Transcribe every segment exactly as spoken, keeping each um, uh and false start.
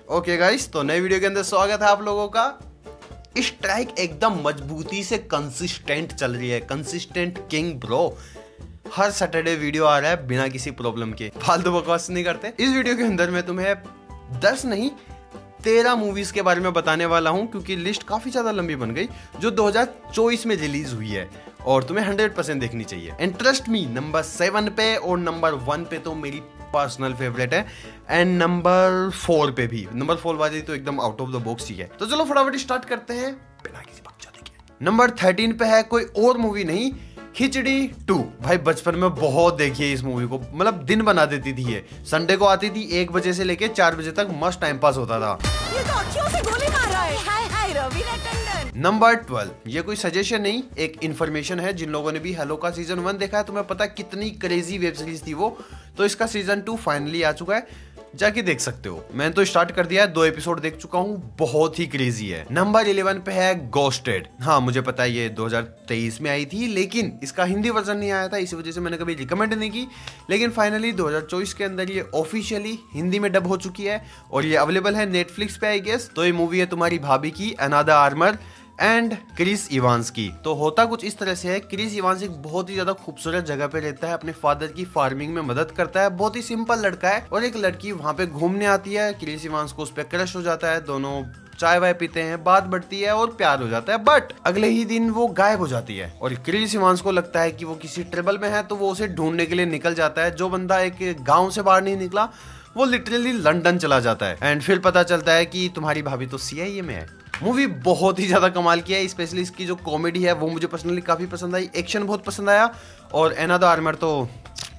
Okay guys, तो नए video के अंदर स्वागत है आप लोगों का। स्ट्राइक एकदम मजबूती से कंसिस्टेंट चल रही है, कंसिस्टेंट किंग ब्रो। हर सैटरडे वीडियो आ रहा है बिना किसी प्रॉब्लम के, फालतू बकवास नहीं करते। इस वीडियो के अंदर मैं तुम्हें दस नहीं तेरह मूवीज के बारे में बताने वाला हूं, क्योंकि लिस्ट काफी ज्यादा लंबी बन गई जो दो हज़ार चौबीस में रिलीज हुई है और तुम्हें हंड्रेड परसेंट देखनी चाहिए। And trust me, number seven पे और नंबर वन पे तो मेरी पर्सनल फेवरेट है, एंड नंबर फोर पे भी। नंबर फोर वाली तो एकदम आउट ऑफ द बॉक्स ही है। तो चलो फटाफट स्टार्ट करते हैं बिना किसी बकचोदी के। नंबर थर्टीन पे है कोई और मूवी नहीं, खिचड़ी टू। भाई बचपन में बहुत देखी है इस मूवी को, मतलब दिन बना देती थी ये। संडे को आती थी, एक बजे से लेके चार बजे तक मस्त टाइम पास होता था। ये तो अखियों से गोली मार रहा है। हाय हाय रवीना टंडन। नंबर ट्वेल्व, ये कोई सजेशन नहीं, एक इन्फॉर्मेशन है। जिन लोगों ने भी हेलो का सीजन वन देखा है तुम्हें पता है कितनी क्रेजी वेब सीरीज थी वो। तो इसका सीजन टू फाइनली आ चुका है, जाके देख सकते हो। मैंने तो स्टार्ट कर दिया है, दो एपिसोड देख चुका हूँ, बहुत ही क्रेजी है। नंबर इलेवन पे है घोस्टेड। हाँ मुझे पता है ये दो हज़ार तेईस में आई थी, लेकिन इसका हिंदी वर्जन नहीं आया था, इसी वजह से मैंने कभी रिकमेंड नहीं की। लेकिन फाइनली दो हज़ार चौबीस के अंदर ये ऑफिशियली हिंदी में डब हो चुकी है और ये अवेलेबल है नेटफ्लिक्स पे आई गेस। तो ये मूवी है तुम्हारी भाभी की, Ana de Armas and Chris Evans की। तो होता कुछ इस तरह से है, क्रिस इवांस एक बहुत ही ज्यादा खूबसूरत जगह पे रहता है, अपने फादर की फार्मिंग में मदद करता है। बहुत ही सिंपल लड़का है और एक लड़की वहां पे घूमने आती है। क्रिस इवांस को उस पर क्रश हो जाता है, दोनों चाय वाय पीते हैं, बात बढ़ती है और प्यार हो जाता है। बट अगले ही दिन वो गायब हो जाती है और क्रिस इवांस को लगता है कि वो किसी ट्रबल में है, तो वो उसे ढूंढने के लिए निकल जाता है। जो बंदा एक गाँव से बाहर नहीं निकला वो लिटरली लंदन चला जाता है। एंड फिर पता चलता है कि तुम्हारी भाभी तो सी आई ए में है। मूवी बहुत ही ज्यादा कमाल की है, स्पेशली इसकी जो कॉमेडी है वो मुझे पर्सनली काफी पसंद आई, एक्शन बहुत पसंद आया। और अनादर आर्मर तो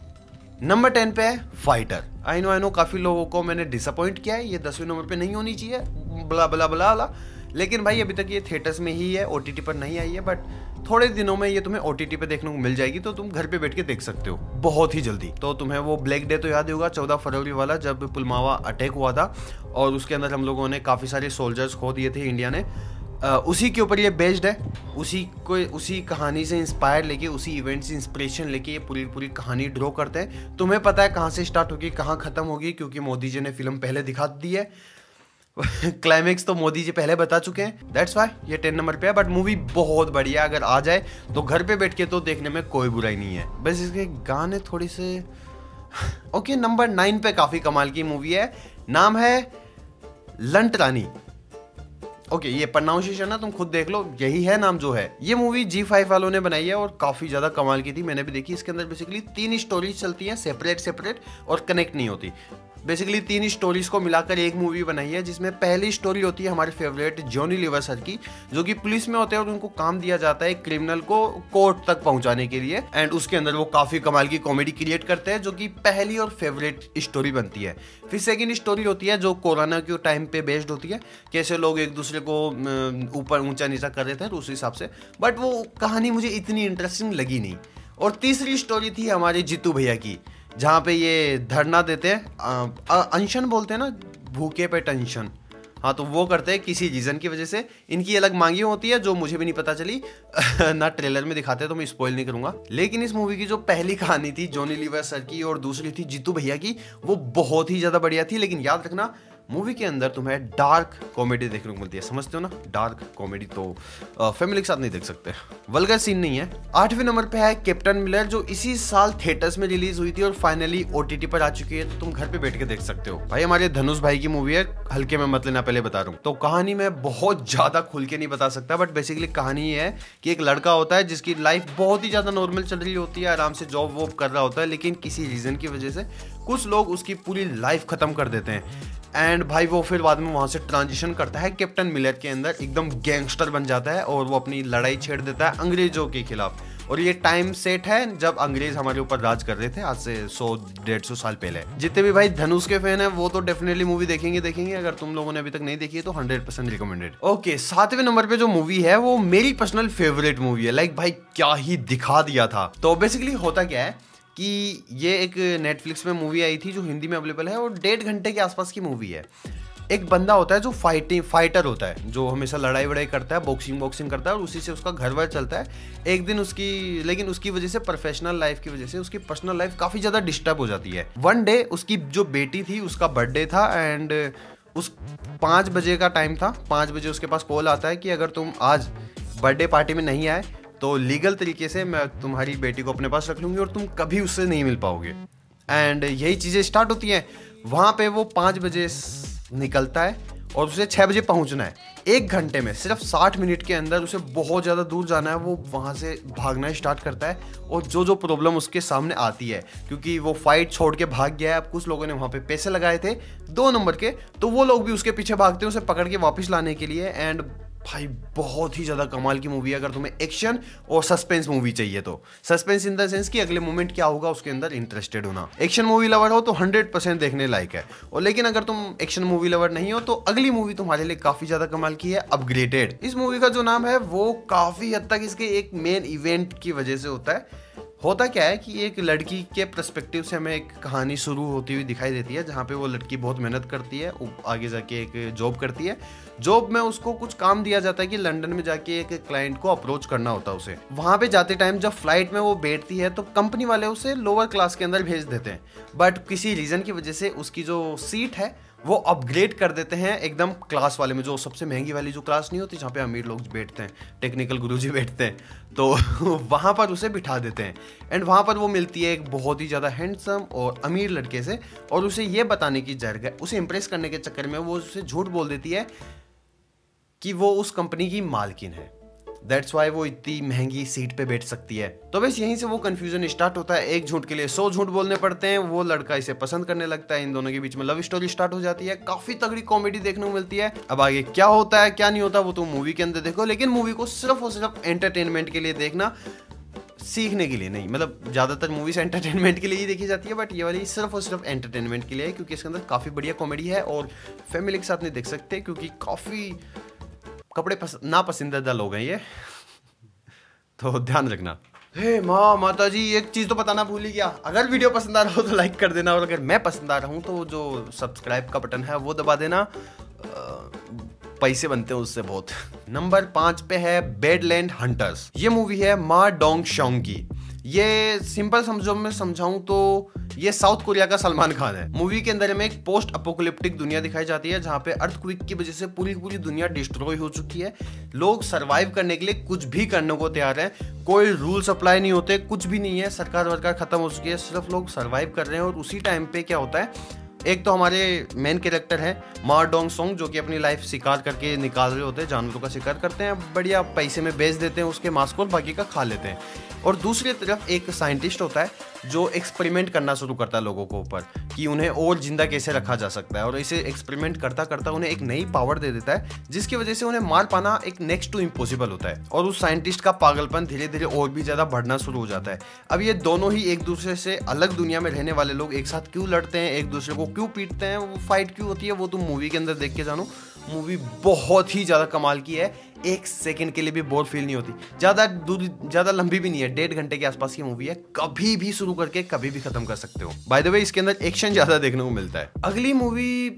नंबर टेन पे है fighter. I know I know काफी लोगों को मैंने डिसअपॉइंट किया है, ये दसवें नंबर पे नहीं होनी चाहिए, बला बला बला बला। लेकिन भाई अभी तक ये थिएटर्स में ही है, ओटीटी पर नहीं आई है, बट थोड़े दिनों में ये तुम्हें ओटीटी पे देखने को मिल जाएगी, तो तुम घर पे बैठ के देख सकते हो बहुत ही जल्दी। तो तुम्हें वो ब्लैक डे तो याद ही होगा, चौदह फरवरी वाला, जब पुलवामा अटैक हुआ था और उसके अंदर हम लोगों ने काफ़ी सारे सोल्जर्स खो दिए थे इंडिया ने। आ, उसी के ऊपर ये बेस्ड है, उसी को उसी कहानी से इंस्पायर लेके, उसी इवेंट से इंस्पिरेशन लेके ये पूरी पूरी कहानी ड्रॉ करते हैं। तुम्हें पता है कहाँ से स्टार्ट होगी कहाँ खत्म होगी, क्योंकि मोदी जी ने फिल्म पहले दिखा दी है। क्लाइमेक्स तो मोदी जी पहले बता चुके हैं, दैट्स वाई ये टेन नंबर पे है। बट मूवी बहुत बढ़िया, अगर आ जाए तो घर पे बैठ के तो देखने में कोई बुराई नहीं है। बस इसके गाने थोड़ी से ओके। नंबर नाइन पे काफी कमाल की मूवी है, नाम है लंट रानी। ओके okay, ये प्रोनाउंसिएशन ना तुम खुद देख लो, यही है नाम जो है। ये मूवी जी फाइव वालों ने बनाई है और काफी ज्यादा कमाल की थी, मैंने भी देखी। इसके अंदर बेसिकली तीन स्टोरीज चलती हैं, सेपरेट सेपरेट और कनेक्ट नहीं होती। बेसिकली तीन स्टोरीज को मिलाकर एक मूवी बनाई है, जिसमें पहली स्टोरी होती है हमारे फेवरेट जॉनी लीवर सर की, जो कि पुलिस में होते हैं और उनको काम दिया जाता है क्रिमिनल को कोर्ट तक पहुंचाने के लिए। एंड उसके अंदर वो काफी कमाल की कॉमेडी क्रिएट करते हैं, जो कि पहली और फेवरेट स्टोरी बनती है। फिर सेकेंड स्टोरी होती है जो कोरोना के टाइम पे बेस्ड होती है, कैसे लोग एक दूसरे को ऊपर ऊंचा नीचा कर रहे थे उस हिसाब से। बट वो कहानी मुझे इतनी इंटरेस्टिंग लगी नहीं। और तीसरी स्टोरी थी हमारे जीतू भैया की, जहाँ पे ये धरना देते हैं, अनशन बोलते हैं ना, भूखे पे टेंशन। हाँ तो वो करते हैं किसी रीजन की वजह से। इनकी अलग मांगी होती है जो मुझे भी नहीं पता चली ना ट्रेलर में दिखाते हैं, तो मैं स्पॉइल नहीं करूंगा। लेकिन इस मूवी की जो पहली कहानी थी जॉनी लीवर सर की और दूसरी थी जीतू भैया की, वो बहुत ही ज्यादा बढ़िया थी। लेकिन याद रखना मूवी के अंदर तुम्हें डार्क कॉमेडी देखने को मिलती है, समझते हो ना, डार्क कॉमेडी। तो फैमिली के साथ नहीं देख सकते, वल्गर सीन नहीं है। आठवें नंबर पे है कैप्टन मिलर, जो इसी साल थिएटर्स में रिलीज हुई थी और फाइनली ओटीटी पर आ चुकी है, तो तुम घर पे बैठ के देख सकते हो। भाई हमारे धनुष भाई की मूवी है, हल्के में मत लेना, पहले बता रहा हूँ। तो कहानी में बहुत ज्यादा खुल के नहीं बता सकता, बट बेसिकली कहानी ये है कि एक लड़का होता है जिसकी लाइफ बहुत ही ज्यादा नॉर्मल चल रही होती है, आराम से जॉब वॉब कर रहा होता है, लेकिन किसी रीजन की वजह से कुछ लोग उसकी पूरी लाइफ खत्म कर देते हैं। एंड भाई वो फिर बाद में वहां से ट्रांजिशन करता है कैप्टन मिलर के अंदर, एकदम गैंगस्टर बन जाता है और वो अपनी लड़ाई छेड़ देता है अंग्रेजों के खिलाफ। और ये टाइम सेट है जब अंग्रेज हमारे ऊपर राज कर रहे थे, आज से सौ डेढ़ सौ साल पहले। जितने भी भाई धनुष के फैन है वो तो डेफिनेटली मूवी देखेंगे देखेंगे अगर तुम लोगों ने अभी तक नहीं देखी है तो हंड्रेड परसेंट रिकमेंडेड। ओके, सातवें नंबर पे जो मूवी है वो मेरी पर्सनल फेवरेट मूवी है। लाइक भाई क्या ही दिखा दिया था। तो बेसिकली होता क्या है कि ये एक नेटफ्लिक्स में मूवी आई थी जो हिंदी में अवेलेबल है और डेढ़ घंटे के आसपास की मूवी है। एक बंदा होता है जो फाइटिंग फाइटर होता है, जो हमेशा लड़ाई वड़ाई करता है, बॉक्सिंग बॉक्सिंग करता है और उसी से उसका घर वर चलता है। एक दिन उसकी लेकिन उसकी वजह से प्रोफेशनल लाइफ की वजह से उसकी पर्सनल लाइफ काफ़ी ज़्यादा डिस्टर्ब हो जाती है। वन डे उसकी जो बेटी थी उसका बर्थडे था एंड उस पाँच बजे का टाइम था, पाँच बजे उसके पास कॉल आता है कि अगर तुम आज बर्थडे पार्टी में नहीं आए तो लीगल तरीके से मैं तुम्हारी बेटी को अपने पास रख लूँगी और तुम कभी उससे नहीं मिल पाओगे। एंड यही चीज़ें स्टार्ट होती हैं। वहाँ पे वो पाँच बजे निकलता है और उसे छः बजे पहुँचना है। एक घंटे में, सिर्फ साठ मिनट के अंदर उसे बहुत ज़्यादा दूर जाना है। वो वहाँ से भागना स्टार्ट करता है और जो जो प्रॉब्लम उसके सामने आती है, क्योंकि वो फाइट छोड़ के भाग गया है। अब कुछ लोगों ने वहाँ पे पैसे लगाए थे दो नंबर के, तो वो लोग भी उसके पीछे भागते हैं उसे पकड़ के वापस लाने के लिए। एंड भाई बहुत ही ज़्यादा कमाल की मूवी है। अगर तुम्हें एक्शन और सस्पेंस मूवी चाहिए तो, सस्पेंस इन द सेंस कि अगले मोमेंट क्या होगा उसके अंदर इंटरेस्टेड होना। एक्शन मूवी लवर हो तो हंड्रेड परसेंट देखने लायक है। और लेकिन अगर तुम एक्शन मूवी लवर नहीं हो तो अगली मूवी तुम्हारे लिए काफ़ी ज़्यादा कमाल की है, अपग्रेडेड। इस मूवी का जो नाम है वो काफ़ी हद तक इसके एक मेन इवेंट की वजह से होता है। होता क्या है कि एक लड़की के पर्सपेक्टिव से हमें एक कहानी शुरू होती हुई दिखाई देती है, जहाँ पे वो लड़की बहुत मेहनत करती है, आगे जाके एक जॉब करती है। जॉब में उसको कुछ काम दिया जाता है कि लंदन में जाके एक क्लाइंट को अप्रोच करना होता है उसे। वहाँ पे जाते टाइम जब फ्लाइट में वो बैठती है तो कंपनी वाले उसे लोअर क्लास के अंदर भेज देते हैं, बट किसी रीज़न की वजह से उसकी जो सीट है वो अपग्रेड कर देते हैं एकदम क्लास वाले में, जो सबसे महंगी वाली जो क्लास नहीं होती जहाँ पे अमीर लोग बैठते हैं, टेक्निकल गुरुजी बैठते हैं, तो वहाँ पर उसे बिठा देते हैं। एंड वहाँ पर वो मिलती है एक बहुत ही ज़्यादा हैंडसम और अमीर लड़के से, और उसे ये बताने की जगह, उसे इम्प्रेस करने के चक्कर में वो उसे झूठ बोल देती है कि वो उस कंपनी की मालकिन है। दैट्स वाई वो इतनी महंगी सीट पे बैठ सकती है। तो बस यहीं से वो कंफ्यूजन स्टार्ट होता है। एक झूठ के लिए सौ झूठ बोलने पड़ते हैं। वो लड़का इसे पसंद करने लगता है, इन दोनों के बीच में लव स्टोरी स्टार्ट हो जाती है। काफी तगड़ी कॉमेडी देखने को मिलती है। अब आगे क्या होता है क्या नहीं होता वो तुम मूवी के अंदर देखो, लेकिन मूवी को सिर्फ और सिर्फ एंटरटेनमेंट के लिए देखना, सीखने के लिए नहीं। मतलब ज्यादातर मूवीज एंटरटेनमेंट के लिए ही देखी जाती है, बट ये वाली सिर्फ और सिर्फ एंटरटेनमेंट के लिए है, क्योंकि इसके अंदर काफी बढ़िया कॉमेडी है और फैमिली के साथ नहीं देख सकते, क्योंकि काफी कपड़े पस, ना पसंदीदा लोग हैं ये, तो ध्यान रखना। हे माँ माता जी, एक चीज़ तो बताना भूल ही गया। अगर वीडियो पसंद आ रहा हो तो लाइक कर देना, और अगर मैं पसंद आ रहा हूँ तो जो सब्सक्राइब का बटन है वो दबा देना। पैसे बनते हैं उससे बहुत। नंबर पाँच पे है बेडलैंड हंटर्स। ये मूवी है मा डोंग शोंग की। ये सिंपल समझो, मैं समझाऊं तो ये साउथ कोरिया का सलमान खान है। मूवी के अंदर में एक पोस्ट अपोकलिप्टिक दुनिया दिखाई जाती है, जहाँ पे अर्थक्वेक की वजह से पूरी पूरी दुनिया डिस्ट्रॉय हो चुकी है। लोग सरवाइव करने के लिए कुछ भी करने को तैयार हैं। कोई रूल्स अप्लाई नहीं होते, कुछ भी नहीं है, सरकार वरकार खत्म हो चुकी है, सिर्फ लोग सरवाइव कर रहे हैं। और उसी टाइम पे क्या होता है, एक तो हमारे मेन कैरेक्टर है मा डोंग सोंग, जो कि अपनी लाइफ शिकार करके निकाल रहे होते हैं, जानवरों का शिकार करते हैं, बढ़िया पैसे में बेच देते हैं उसके मांस को और बाकी का खा लेते हैं। और दूसरी तरफ एक साइंटिस्ट होता है जो एक्सपेरिमेंट करना शुरू करता है लोगों को ऊपर, कि उन्हें और जिंदा कैसे रखा जा सकता है। और इसे एक्सपेरिमेंट करता करता उन्हें एक नई पावर दे देता है, जिसकी वजह से उन्हें मार पाना एक नेक्स्ट टू इम्पॉसिबल होता है। और उस साइंटिस्ट का पागलपन धीरे धीरे और भी ज्यादा बढ़ना शुरू हो जाता है। अब ये दोनों ही एक दूसरे से अलग दुनिया में रहने वाले लोग एक साथ क्यों लड़ते हैं, एक दूसरे को क्यों पीटते हैं, वो फाइट क्यों होती है, वो तुम मूवी के अंदर देख के जानो। मूवी बहुत ही ज्यादा कमाल की है, एक सेकंड के लिए भी बोर फील नहीं होती। ज्यादा दूर ज्यादा लंबी भी नहीं है, डेढ़ घंटे के आसपास की मूवी है, कभी भी शुरू करके कभी भी खत्म कर सकते हो। बाय द वे इसके अंदर एक्शन ज्यादा देखने को मिलता है। अगली मूवी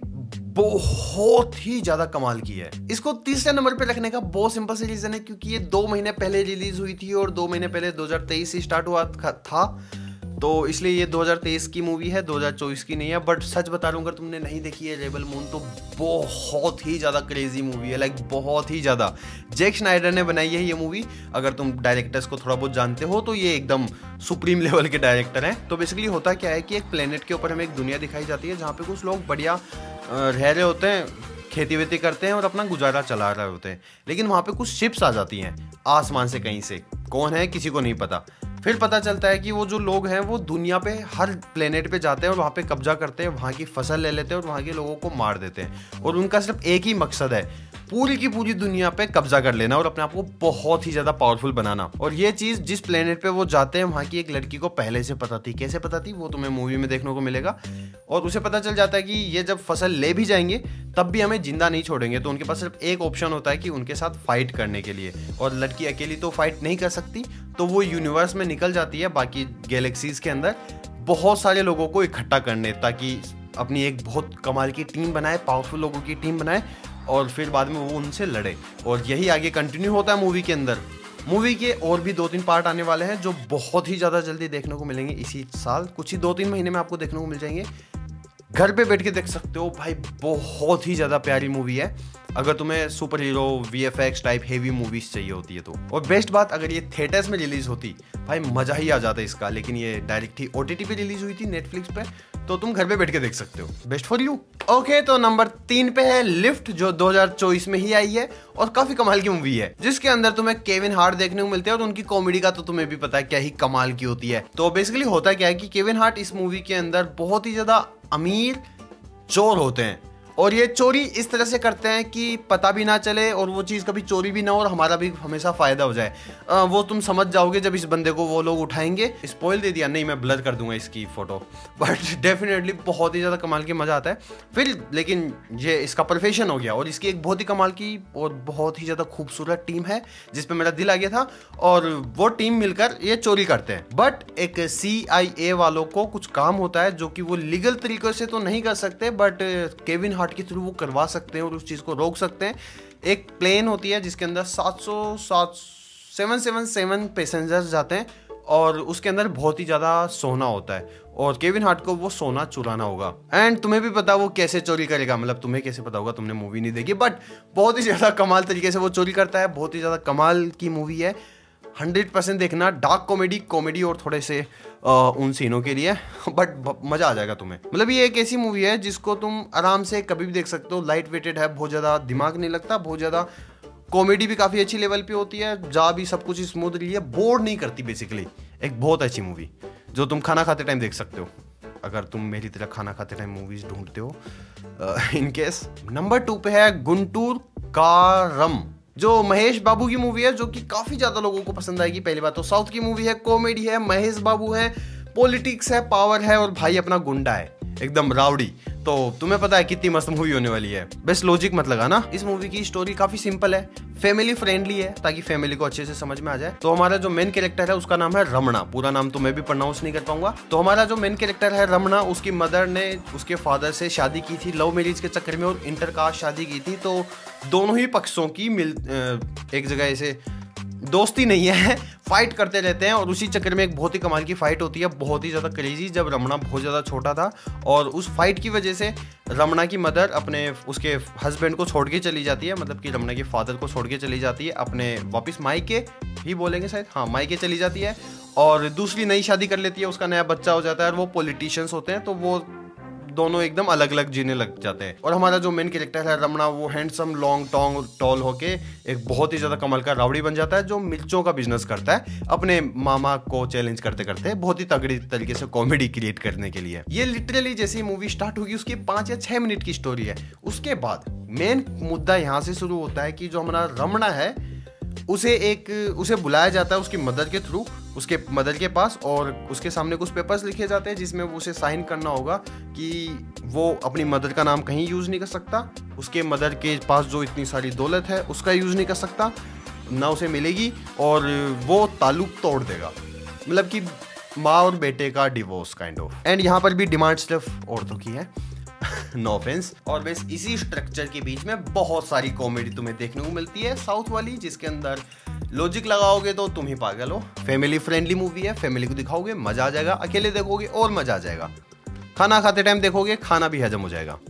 बहुत ही ज्यादा कमाल की है। इसको तीसरे नंबर पे रखने का बहुत सिंपल सा रीजन है, क्योंकि ये दो महीने पहले रिलीज हुई थी और दो महीने पहले दो हजार तेईस से स्टार्ट हुआ था, तो इसलिए ये दो हज़ार तेईस की मूवी है, दो हज़ार चौबीस की नहीं है। बट सच बता रहा हूँ, अगर तुमने नहीं देखी है रेबल मून, तो बहुत ही ज़्यादा क्रेजी मूवी है, लाइक बहुत ही ज़्यादा। जैक स्नाइडर ने बनाई है ये मूवी। अगर तुम डायरेक्टर्स को थोड़ा बहुत जानते हो तो ये एकदम सुप्रीम लेवल के डायरेक्टर हैं। तो बेसिकली होता क्या है कि एक प्लेनेट के ऊपर हमें एक दुनिया दिखाई जाती है, जहाँ पे कुछ लोग बढ़िया रह रहे होते हैं, खेती वेती करते हैं और अपना गुजारा चला रहे होते हैं। लेकिन वहाँ पे कुछ शिप्स आ जाती हैं आसमान से, कहीं से, कौन है किसी को नहीं पता। फिर पता चलता है कि वो जो लोग हैं वो दुनिया पे हर प्लेनेट पे जाते हैं और वहाँ पे कब्जा करते हैं, वहाँ की फसल ले लेते हैं और वहाँ के लोगों को मार देते हैं। और उनका सिर्फ एक ही मकसद है, पूरी की पूरी दुनिया पे कब्जा कर लेना और अपने आप को बहुत ही ज़्यादा पावरफुल बनाना। और ये चीज़ जिस प्लेनेट पे वो जाते हैं वहाँ की एक लड़की को पहले से पता थी। कैसे पता थी वो तुम्हें मूवी में देखने को मिलेगा। और उसे पता चल जाता है कि ये जब फसल ले भी जाएंगे तब भी हमें जिंदा नहीं छोड़ेंगे। तो उनके पास सिर्फ एक ऑप्शन होता है कि उनके साथ फाइट करने के लिए। और लड़की अकेली तो फाइट नहीं कर सकती, तो वो यूनिवर्स में निकल जाती है बाकी गैलेक्सीज के अंदर बहुत सारे लोगों को इकट्ठा करने, ताकि अपनी एक बहुत कमाल की टीम बनाए, पावरफुल लोगों की टीम बनाए और फिर बाद में वो उनसे लड़े। और यही आगे कंटिन्यू होता है मूवी के अंदर। मूवी के और भी दो तीन पार्ट आने वाले हैं जो बहुत ही ज़्यादा जल्दी देखने को मिलेंगे इसी साल, कुछ ही दो तीन महीने में आपको देखने को मिल जाएंगे। घर पे बैठ के देख सकते हो भाई, बहुत ही ज़्यादा प्यारी मूवी है अगर तुम्हें super hero VFX type heavy movies चाहिए होती है तो। और बेस्ट बात, अगर ये थिएटर्स में रिलीज होती भाई मज़ा ही आ जाता इसका, लेकिन ये डायरेक्ट ही ओटीटी पे रिलीज हुई थी नेटफ्लिक्स पे, तो तुम घर पे बैठ के देख सकते हो। Best for you. ओके, तो नंबर तीन पे है लिफ्ट, जो दो हज़ार चौबीस में ही आई है और काफी कमाल की मूवी है, जिसके अंदर तुम्हें केविन हार्ट देखने को मिलते हैं और उनकी कॉमेडी का तो तुम्हें भी पता है क्या ही कमाल की होती है। तो बेसिकली होता क्या है कि केविन हार्ट इस मूवी के अंदर बहुत ही ज्यादा अमीर चोर होते हैं और ये चोरी इस तरह से करते हैं कि पता भी ना चले और वो चीज़ कभी चोरी भी ना हो और हमारा भी हमेशा फ़ायदा हो जाए। आ, वो तुम समझ जाओगे जब इस बंदे को वो लोग उठाएंगे। स्पॉइल दे दिया, नहीं मैं ब्लर कर दूंगा इसकी फ़ोटो, बट डेफिनेटली बहुत ही ज़्यादा कमाल की मज़ा आता है फिर। लेकिन ये इसका प्रोफेशन हो गया और इसकी एक बहुत ही कमाल की और बहुत ही ज़्यादा खूबसूरत टीम है जिस पर मेरा दिल आ गया था और वो टीम मिलकर ये चोरी करते हैं। बट एक सी आई ए वालों को कुछ काम होता है जो कि वो लीगल तरीके से तो नहीं कर सकते, बट केविन हार्ट के थ्रू वो करवा सकते हैं और उस चीज़ को रोक सकते हैं। एक प्लेन होती है जिसके अंदर सात सौ सात सेवन सेवन सेवन पैसेंजर्स जाते हैं और उसके अंदर बहुत ही ज़्यादा सोना होता है और केविन हार्ट को वो सोना चुराना होगा। एंड तुम्हें भी पता वो कैसे चोरी करेगा, मतलब तुम्हें कैसे पता होगा, तुमने मूवी नहीं देखी, बट बहुत ही ज़्यादा कमाल तरीके से वो चोरी करता है। बहुत ही ज़्यादा कमाल की मूवी है, हंड्रेड परसेंट देखना। डार्क कॉमेडी कॉमेडी और थोड़े से आ, उन सीनों के लिए, बट मज़ा आ जाएगा तुम्हें। मतलब ये एक ऐसी मूवी है जिसको तुम आराम से कभी भी देख सकते हो। लाइट वेटेड है, बहुत ज़्यादा दिमाग नहीं लगता, बहुत ज़्यादा कॉमेडी भी काफ़ी अच्छी लेवल पे होती है, जा भी सब कुछ स्मूथ रही है, बोर नहीं करती। बेसिकली एक बहुत अच्छी मूवी जो तुम खाना खाते टाइम देख सकते हो अगर तुम मेरी तरह खाना खाते टाइम मूवीज ढूंढते हो इन केस। नंबर टू पे है गुंटूर कारम, जो महेश बाबू की मूवी है, जो कि काफी ज्यादा लोगों को पसंद आएगी। पहली बात तो साउथ की मूवी है, कॉमेडी है, महेश बाबू है, पॉलिटिक्स है, पावर है और भाई अपना गुंडा है एकदम राउडी। तो तुम्हें पता है कितनी मस्त मूवी होने वाली है। बेस्ट लॉजिक मत लगाना। इस मूवी की स्टोरी काफी सिंपल है, फैमिली फ्रेंडली है ताकि फैमिली को अच्छे से समझ में आ जाए। तो हमारा जो मेन कैरेक्टर है उसका नाम है रमणा, पूरा नाम तो मैं भी प्रोनाउंस नहीं कर पाऊंगा। तो हमारा जो मेन कैरेक्टर है रमणा, उसकी मदर ने उसके फादर से शादी की थी लव मैरिज के चक्कर में और इंटरकास्ट शादी की थी। तो दोनों ही पक्षों की मिल एक जगह ऐसे दोस्ती नहीं है, फाइट करते रहते हैं और उसी चक्कर में एक बहुत ही कमाल की फाइट होती है, बहुत ही ज़्यादा क्रेजी, जब रमणा बहुत ज़्यादा छोटा था और उस फाइट की वजह से रमणा की मदर अपने उसके हस्बैंड को छोड़ के चली जाती है, मतलब कि रमणा के फादर को छोड़ के चली जाती है अपने वापस मायके ही बोलेंगे शायद, हाँ मायके चली जाती है और दूसरी नई शादी कर लेती है। उसका नया बच्चा हो जाता है और वो पॉलिटिशियंस होते हैं, तो वो दोनों एकदम अलग अलग जीने लग जाते हैं। और हमारा जो मेन कैरेक्टर है रमणा, वो हैंडसम लॉन्ग टॉन्ग टॉल होके एक बहुत ही ज्यादा कमाल का राउडी बन जाता है जो मिर्चों का बिजनेस करता है अपने मामा को चैलेंज करते करते, बहुत ही तगड़ी तरीके से कॉमेडी क्रिएट करने के लिए। ये लिटरली जैसी मूवी स्टार्ट होगी उसकी पांच या छह मिनट की स्टोरी है। उसके बाद मेन मुद्दा यहाँ से शुरू होता है कि जो हमारा रमणा है उसे एक उसे बुलाया जाता है उसकी मदर के थ्रू उसके मदर के पास और उसके सामने कुछ पेपर्स लिखे जाते हैं जिसमें वो उसे साइन करना होगा कि वो अपनी मदर का नाम कहीं यूज़ नहीं कर सकता, उसके मदर के पास जो इतनी सारी दौलत है उसका यूज़ नहीं कर सकता, ना उसे मिलेगी और वो ताल्लुक तोड़ देगा, मतलब कि माँ और बेटे का डिवोर्स काइंड ऑफ। एंड यहाँ पर भी डिमांड सिर्फ औरतों की है, नो ऑफेंस। और बस इसी स्ट्रक्चर के बीच में बहुत सारी कॉमेडी तुम्हें देखने को मिलती है साउथ वाली, जिसके अंदर लॉजिक लगाओगे तो तुम ही पागल हो। फैमिली फ्रेंडली मूवी है, फैमिली को दिखाओगे मजा आ जाएगा, अकेले देखोगे और मजा आ जाएगा, खाना खाते टाइम देखोगे खाना भी हजम हो जाएगा।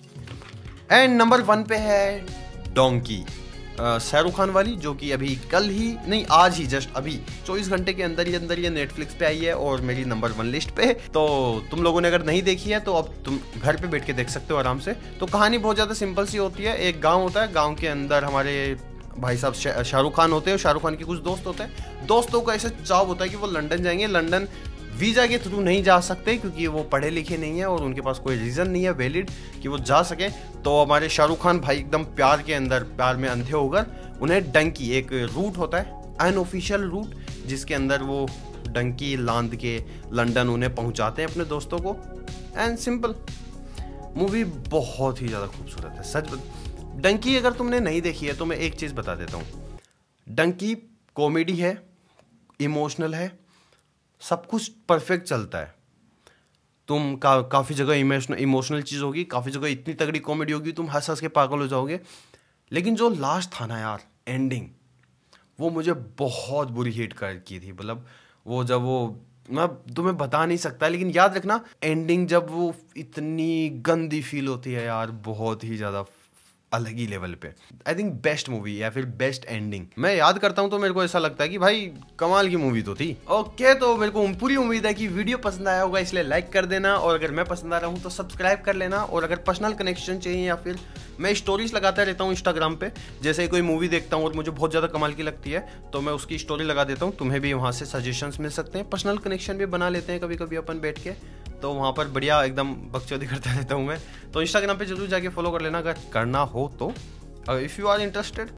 एंड नंबर वन पे है डोंकी, शाहरुख खान वाली, जो कि अभी कल ही नहीं आज ही जस्ट अभी चौबीस घंटे के अंदर ही अंदर ये नेटफ्लिक्स पे आई है और मेरी नंबर वन लिस्ट पे। तो तुम लोगों ने अगर नहीं देखी है तो अब तुम घर पे बैठ के देख सकते हो आराम से। तो कहानी बहुत ज़्यादा सिंपल सी होती है। एक गांव होता है, गांव के अंदर हमारे भाई साहब शाहरुख खान होते हैं और शाहरुख खान के कुछ दोस्त होते हैं। दोस्तों का ऐसा चाव होता है कि वो लंदन जाएंगे, लंदन वीज़ा के थ्रू नहीं जा सकते क्योंकि वो पढ़े लिखे नहीं है और उनके पास कोई रीज़न नहीं है वैलिड कि वो जा सके। तो हमारे शाहरुख खान भाई एकदम प्यार के अंदर प्यार में अंधे होकर उन्हें डंकी, एक रूट होता है अनऑफिशियल रूट, जिसके अंदर वो डंकी लांद के लंदन उन्हें पहुंचाते हैं अपने दोस्तों को। एंड सिंपल मूवी बहुत ही ज़्यादा खूबसूरत है सच। डंकी अगर तुमने नहीं देखी है तो मैं एक चीज़ बता देता हूँ, डंकी कॉमेडी है, इमोशनल है, सब कुछ परफेक्ट चलता है। तुम का काफ़ी जगह इमोशनल इमोशनल चीज़ होगी, काफ़ी जगह इतनी तगड़ी कॉमेडी होगी तुम हंस हंस के पागल हो जाओगे। लेकिन जो लास्ट था ना यार, एंडिंग, वो मुझे बहुत बुरी हिट कर की थी। मतलब वो जब वो मैं तुम्हें बता नहीं सकता, लेकिन याद रखना एंडिंग जब वो इतनी गंदी फील होती है यार, बहुत ही ज्यादा अलग ही लेवल पे। आई थिंक बेस्ट मूवी या फिर बेस्ट एंडिंग मैं याद करता हूँ तो मेरे को ऐसा लगता है कि भाई कमाल की मूवी तो थी। ओके, तो मेरे को पूरी उम्मीद है कि वीडियो पसंद आया होगा, इसलिए लाइक कर देना, और अगर मैं पसंद आ रहा हूँ तो सब्सक्राइब कर लेना। और अगर पर्सनल कनेक्शन चाहिए या फिर मैं स्टोरीज लगाता रहता हूँ इंस्टाग्राम पे, जैसे कोई मूवी देखता हूँ और मुझे बहुत ज़्यादा कमाल की लगती है तो मैं उसकी स्टोरी लगा देता हूँ, तुम्हें भी वहाँ से सजेशंस मिल सकते हैं। पर्सनल कनेक्शन भी बना लेते हैं कभी कभी अपन बैठ के, तो वहाँ पर बढ़िया एकदम बकचोदी करता रहता हूँ मैं। तो इंस्टाग्राम पे जरूर जाके फॉलो कर लेना अगर करना हो तो, इफ़ यू आर इंटरेस्टेड।